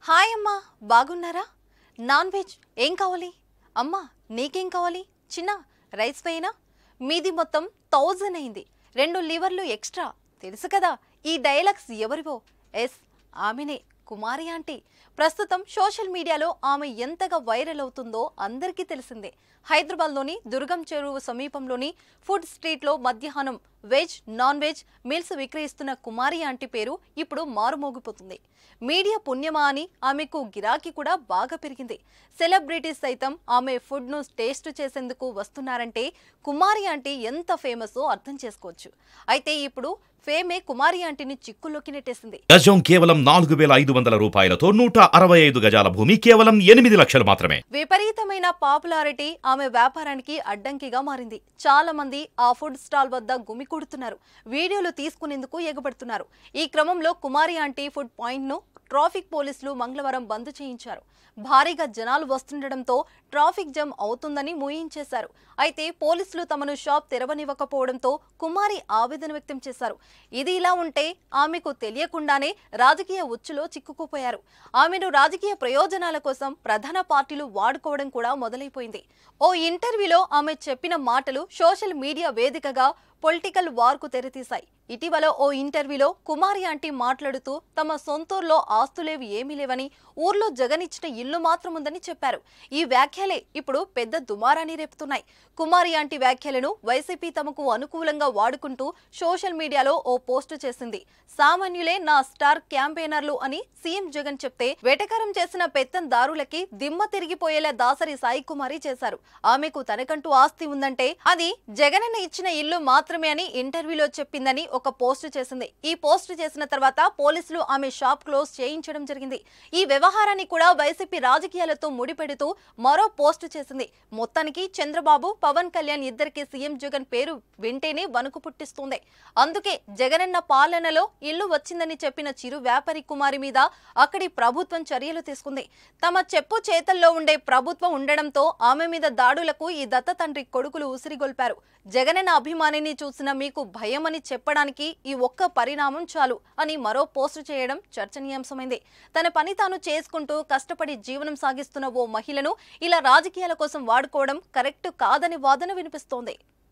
Hi అమ్మా, బాగున్నారా? Non veg ఏం కావాలి? అమ్మా నీకేం కావాలి? చిన్న రైస్ వేయనా? మీది మొత్తం 1000 అయింది. 2 లివర్లు ఎక్స్ట్రా. తెలుసు కదా ఈ డైలాగ్స్ ఎవరివో? ఎస్, ఆమెనే, కుమారి ఆంటీ. ప్రస్తుతం సోషల్ మీడియాలో ఆమె ఎంతగా వైరల్ అవుతుందో అందరికీ తెలిసిందే. హైదరాబాద్లోని దుర్గం చెరువు సమీపంలోని ఫుడ్ స్ట్రీట్లో మధ్యాహ్నం వెజ్, నాన్ వెజ్ మీల్స్ విక్రయిస్తున్న కుమారి ఆంటీ పేరు ఇప్పుడు మారుమోగిపోతుంది. మీడియా పుణ్యమా అని ఆమెకు గిరాకీ కూడా బాగా పెరిగింది. సెలబ్రిటీస్ సైతం ఆమె ఫుడ్ను టేస్ట్ చేసేందుకు వస్తున్నారంటే కుమారి ఆంటీ ఎంత ఫేమసో అర్థం చేసుకోవచ్చు. అయితే ఇప్పుడు ఫేమే కుమారి ఆంటీని చిక్కుల్లోకి నెట్టేసింది. గజం కేవలం 4500 రూపాయలతో 165 గజాల భూమి కేవలం 8 లక్షలు మాత్రమే. విపరీతమైన పాపులారిటీ ఆమె వ్యాపారానికి అడ్డంకిగా మారింది. చాలా మంది ఆ ఫుడ్ స్టాల్ వద్ద గుమికూడుతున్నారు, వీడియోలు తీసుకునేందుకు ఎగబడుతున్నారు. ఈ క్రమంలో కుమారి ఆంటీ ఫుడ్ పాయింట్ ను ట్రాఫిక్ పోలీసులు మంగళవారం బంద్ చేయించారు. భారీగా జనాలు వస్తుండటంతో ట్రాఫిక్ జామ్ అవుతుందని ఊహించేశారు. అయితే పోలీసులు తమను షాప్ తెరవనివ్వకపోవడంతో కుమారి ఆవేదన వ్యక్తం చేశారు. ఇది ఇలా ఉంటే ఆమెకు తెలియకుండానే రాజకీయ ఉచ్చులో చిక్కుకుపోయారు. ఆమెను రాజకీయ ప్రయోజనాల కోసం ప్రధాన పార్టీలు వాడుకోవడం కూడా మొదలైపోయింది. ఓ ఇంటర్వ్యూలో ఆమె చెప్పిన మాటలు సోషల్ మీడియా వేదికగా పొలిటికల్ వార్కు తెరతీశాయి. ఇటీవల ఓ ఇంటర్వ్యూలో కుమారి ఆంటీ మాట్లాడుతూ తమ సొంతూరులో ఆస్తులేవి ఏమీ లేవని, ఊర్లో జగనిచ్చిన ఇల్లు మాత్రం ఉందని చెప్పారు. ఈ వ్యాఖ్యలే ఇప్పుడు పెద్ద దుమారాన్ని రేపుతున్నాయి. కుమారి ఆంటీ వ్యాఖ్యలను వైసీపీ తమకు అనుకూలంగా వాడుకుంటూ సోషల్ మీడియాలో ఓ పోస్టు చేసింది. సామాన్యులే నా స్టార్ క్యాంపెయినర్లు అని సీఎం జగన్ చెప్తే వెటకారం చేసిన పెత్తందారులకి దిమ్మ తిరిగిపోయేలా దాసరి సాయి కుమారి చేశారు. ఆమెకు తనకంటూ ఆస్తి ఉందంటే అది జగనన్న ఇచ్చిన ఇల్లు మాత్రమే అని ఇంటర్వ్యూలో చెప్పిందని ఒక పోస్టు చేసింది. ఈ పోస్టు చేసిన తర్వాత పోలీసులు ఆమె షాప్ క్లోజ్ చేయించడం జరిగింది. ఈ వ్యవహారాన్ని కూడా వైసీపీ రాజకీయాలతో ముడిపెడుతూ మరో పోస్టు చేసింది. మొత్తానికి చంద్రబాబు, పవన్ కళ్యాణ్ ఇద్దరికి సీఎం జగన్ పేరు వింటేనే వణుకు పుట్టిస్తుంది. అందుకే జగనన్న పాలనలో ఇల్లు వచ్చిందని చెప్పిన చిరు వ్యాపారి కుమారి మీద అక్కడి ప్రభుత్వం చర్యలు తీసుకుంది. తమ చెప్పు చేతల్లో ఉండే ప్రభుత్వం ఉండడంతో ఆమె మీద దాడులకు ఈ దత్త తండ్రి కొడుకులు ఉసిరిగొల్పారు. జగనన్న అభిమానిని చూసిన మీకు భయమని చెప్పడానికి ఈ ఒక్క పరిణామం చాలు అని మరో పోస్టు చేయడం చర్చనీయాంశమైంది. తన పని తాను చేసుకుంటూ కష్టపడి జీవనం సాగిస్తున్న ఓ మహిళను ఇలా రాజకీయాల కోసం వాడుకోవడం కరెక్ట్ కాదని వాదన వినిపిస్తోంది.